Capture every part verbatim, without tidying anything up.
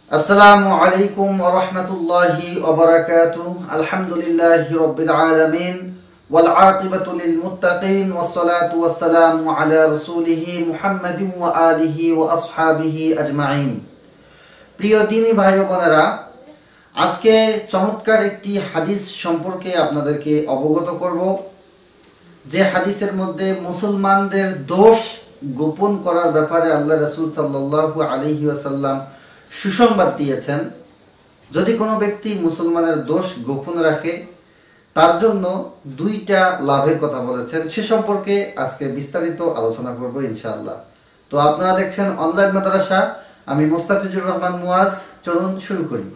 আসসালামু আলাইকুম ওয়া রাহমাতুল্লাহি ওয়া বারাকাতুহু। আলহামদুলিল্লাহি রাব্বিল আলামিন ওয়াল আকিবাতু লিল মুত্তাকিন ওয়াস সালাতু ওয়াস সালামু আলা রাসূলিহি মুহাম্মাদিন ওয়া আলিহি ওয়া আসহাবিহি আজমাইন। প্রিয় দিনী ভাই ও বোনেরা, আজকে চমৎকার একটি হাদিস সম্পর্কে আপনাদেরকে অবগত করব, যে হাদিসের মধ্যে মুসলমানদের দোষ গোপন করার ব্যাপারে আল্লাহ রাসূল সাল্লাল্লাহু আলাইহি ওয়াসাল্লাম সুসংবাদ দিয়েছেন। যদি কোনো ব্যক্তি মুসলমানের দোষ গোপন রাখে তার জন্য দুইটা লাভের কথা বলেছেন, সে সম্পর্কে আজকে বিস্তারিত আলোচনা করব ইনশাআল্লাহ। তো আপনারা দেখছেন অনলাইন মাদ্রাসা, আমি মুস্তাফিজুর রহমান মুয়াজ। চলুন শুরু করি।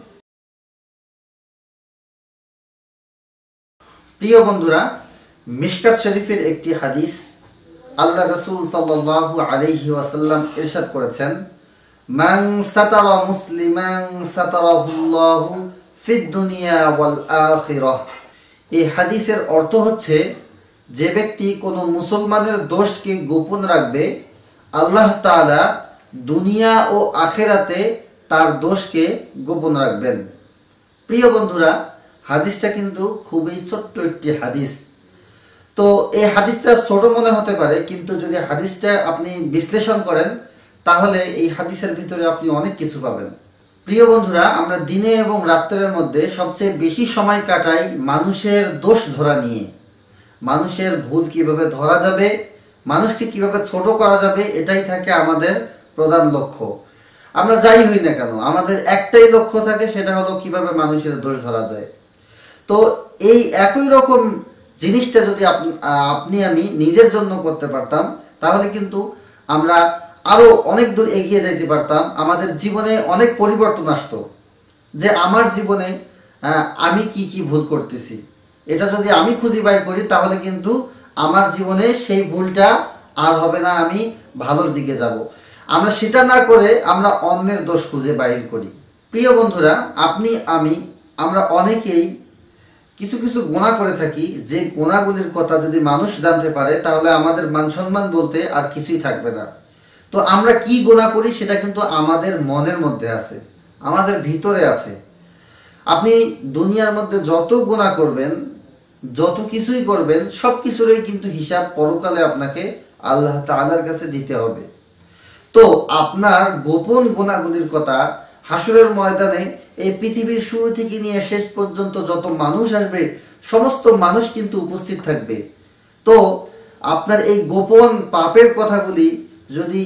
প্রিয় বন্ধুরা, মিশকাত শরীফের একটি হাদিস, আল্লাহ রাসূল সাল্লাল্লাহু আলাইহি ওয়াসাল্লাম ইরশাদ করেছেন, মান সাতারা মুসলিমান সাতারাহুল্লাহু ফিদ দুনিয়া ওয়াল আখিরাহ। এই হাদিসের অর্থ হচ্ছে, যে ব্যক্তি কোনো মুসলমানের দোষকে গোপন রাখবে, আল্লাহ তাআলা দুনিয়া ও আখিরাতে তার দোষকে গোপন রাখবেন। প্রিয় বন্ধুরা, হাদিসটা কিন্তু খুবই ছোট্ট একটি হাদিস। তো এই হাদিসটা ছোট মনে হতে পারে, কিন্তু যদি হাদিসটা আপনি বিশ্লেষণ করেন তাহলে এই হাদিসের ভিতরে আপনি অনেক কিছু পাবেন। প্রিয় বন্ধুরা, আমরা দিনে এবং রাত্রের মধ্যে সবচেয়ে বেশি সময় কাটাই মানুষের দোষ ধরা নিয়ে। মানুষের ভুল কিভাবে ধরা যাবে, মানুষকে কিভাবে ছোট করা যাবে, এটাই থাকে আমাদের প্রধান লক্ষ্য। আমরা যাই হই না কেন, আমাদের একটাই লক্ষ্য থাকে, সেটা হলো কিভাবে মানুষের দোষ ধরা যায়। তো এই একই রকম জিনিসটা যদি আপনি আমি নিজের জন্য করতে পারতাম, তাহলে কিন্তু আমরা আরো অনেক দূর এগিয়ে যাইতে পারতাম, আমাদের জীবনে অনেক পরিবর্তন আসতো। যে আমার জীবনে আমি কি কি ভুল করতেছি, এটা যদি আমি খুঁজে বাইর করি, তাহলে কিন্তু আমার জীবনে সেই ভুলটা আর হবে না, আমি ভালোর দিকে যাব। আমরা সেটা না করে আমরা অন্যের দোষ খুঁজে বাইর করি। প্রিয় বন্ধুরা, আপনি আমি আমরা অনেকেই কিছু কিছু গুনাহ করে থাকি, যে গুনাহগুলির কথা যদি মানুষ জানতে পারে তাহলে আমাদের মান সম্মান বলতে আর কিছুই থাকবে না। তো আমরা কি গুনাহ করি সেটা কিন্তু আমাদের মনের মধ্যে আছে, আমাদের ভিতরে আছে। আপনি দুনিয়ার মধ্যে যত গুনাহ করবেন, যত কিছুই করবেন, সব কিছুরই কিন্তু হিসাব পরকালে আপনাকে আল্লাহ তাআলার কাছে দিতে হবে। তো আপনার গোপন গুনাহগুলির কথা হাসরের ময়দানে এই পৃথিবীর শুরু থেকে নিয়ে শেষ পর্যন্ত যত মানুষ আসবে, সমস্ত মানুষ কিন্তু উপস্থিত থাকবে। তো আপনার এই গোপন পাপের কথাগুলি যদি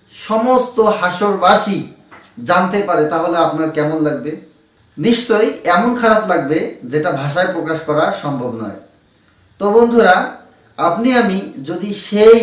সমস্ত হাসরবাসী জানতে পারে, তাহলে আপনার কেমন লাগবে? নিশ্চয়ই এমন খারাপ লাগবে যেটা ভাষায় প্রকাশ করা সম্ভব নয়। তো বন্ধুরা, আপনি আমি যদি সেই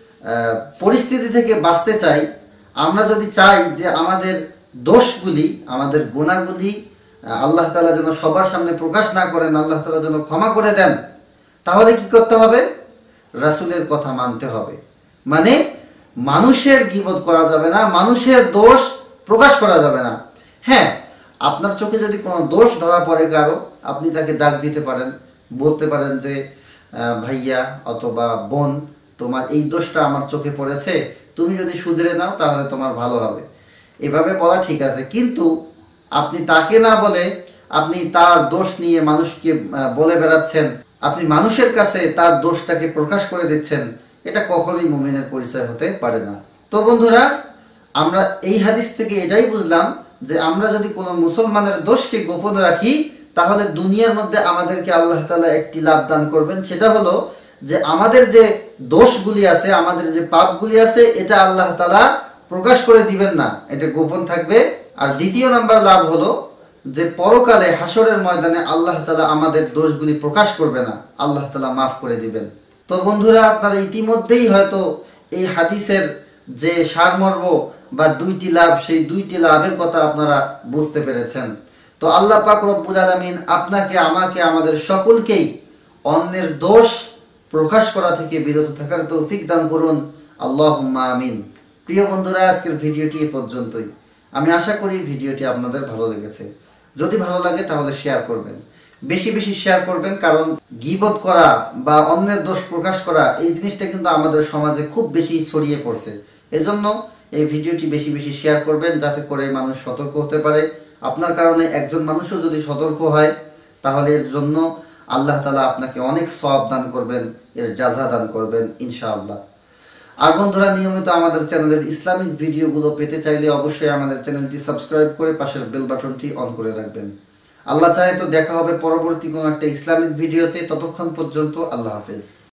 পরিস্থিতি থেকে বাঁচতে চাই, আমরা যদি চাই যে আমাদের দোষগুলি, আমাদের গুনাহগুলি আল্লাহ তাআলা যেন সবার সামনে প্রকাশ না করেন, আল্লাহ তাআলা যেন ক্ষমা করে দেন, তাহলে কি করতে হবে? রাসূলের কথা মানতে হবে। মানে মানুষের গীবত করা যাবে না, মানুষের দোষ প্রকাশ করা যাবে না। হ্যাঁ, আপনার চোখে যদি কোনো দোষ ধরা পড়ে কারো, আপনি তাকে ডাক দিতে পারেন, বলতে পারেন যে ভাইয়া অথবা বোন, তোমার এই দোষটা আমার চোখে পড়েছে, তুমি যদি শুধরে নাও তাহলে তোমার ভালো হবে। এভাবে বলা ঠিক আছে, কিন্তু আপনি তাকে না বলে আপনি তার দোষ নিয়ে মানুষকে বলে বেড়াচ্ছেন, আপনি মানুষের কাছে তার দোষটাকে প্রকাশ করে দিচ্ছেন, এটা কখনোই মুমিনের পরিচয় হতে পারে না। তো বন্ধুরা, আমরা এই হাদিস থেকে এটাই বুঝলাম যে আমরা যদি কোনো মুসলমানের দোষকে গোপন রাখি, তাহলে দুনিয়ার মধ্যে আমাদেরকে আল্লাহ তাআলা একটি লাভ দান করবেন। সেটা হলো যে আমাদের যে দোষগুলি আছে, আমাদের যে পাপগুলি আছে, এটা আল্লাহ তাআলা প্রকাশ করে দিবেন না, এটা গোপন থাকবে। আর দ্বিতীয় নাম্বার লাভ হলো যে পরকালে হাসরের ময়দানে আল্লাহ তাআলা আমাদের দোষগুলি প্রকাশ করবে না, আল্লাহ তাআলা মাফ করে দিবেন। তো বন্ধুরা, আপনারা ইতিমধ্যেই হয়তো এই হাদিসের যে সারমর্ম বা দুইটি লাভ, সেই দুইটি লাভের কথা আপনারা বুঝতে পেরেছেন। তো আল্লাহ পাক রব্বুল আলামিন আপনাকে, আমাকে, আমাদের সকলকেই অন্যের দোষ প্রকাশ করা থেকে বিরত থাকার তৌফিক দান করুন, আল্লাহুম্মা আমিন। প্রিয় বন্ধুরা, আজকের ভিডিওটি এ পর্যন্তই। আমি আশা করি ভিডিওটি আপনাদের ভালো লেগেছে। যদি ভালো লাগে তাহলে শেয়ার করবেন, বেশি বেশি শেয়ার করবেন, কারণ গীবত করা বা অন্যের দোষ প্রকাশ করা এই জিনিসটা কিন্তু আমাদের সমাজে খুব বেশি ছড়িয়ে পড়ছে। এজন্য এই ভিডিওটি বেশি বেশি শেয়ার করবেন, যাতে করে মানুষ সতর্ক হতে পারে। আপনার কারণে একজন মানুষও যদি সতর্ক হয় তাহলে এর জন্য আল্লাহ তাআলা আপনাকে অনেক সওয়াব দান করবেন, এর জাযা দান করবেন ইনশাআল্লাহ। আর বন্ধুরা, নিয়মিত আমাদের চ্যানেলের ইসলামিক ভিডিওগুলো পেতে চাইলে অবশ্যই আমাদের চ্যানেলটি সাবস্ক্রাইব করে পাশের বেল বাটনটি অন করে রাখবেন। আল্লাহ চাহে তো দেখা হবে পরবর্তী কোনো একটা ইসলামিক ভিডিওতে। ততক্ষণ পর্যন্ত আল্লাহ হাফেজ।